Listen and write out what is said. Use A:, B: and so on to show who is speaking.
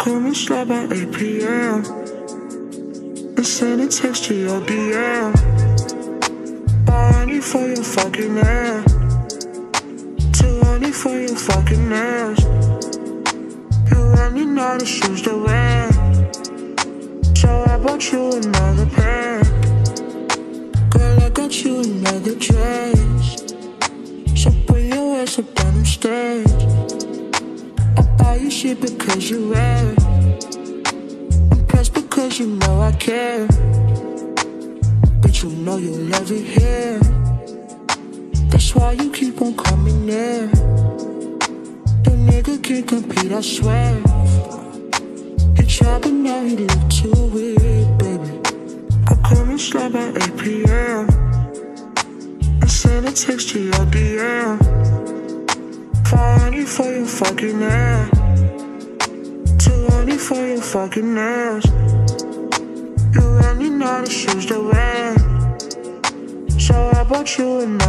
A: call me slap at 8 p.m. and send a text to your DM. Buy honey for your fucking ass, too honey for your fucking ass. You running out of shoes to wear, so I bought you another pair. Girl, I got you another dress, so put your ass up on them stairs. I buy you shit because you rare, impressed because you know I care, but you know you love it here. That's why you keep on coming near. The nigga can't compete, I swear. He tried but now he look too weird, baby. I call me slap at 8 p.m. and send a text to your DM. Buy honey for your fucking ass, too honey for your fucking ass. You running out of shoes to wear, so I bought you another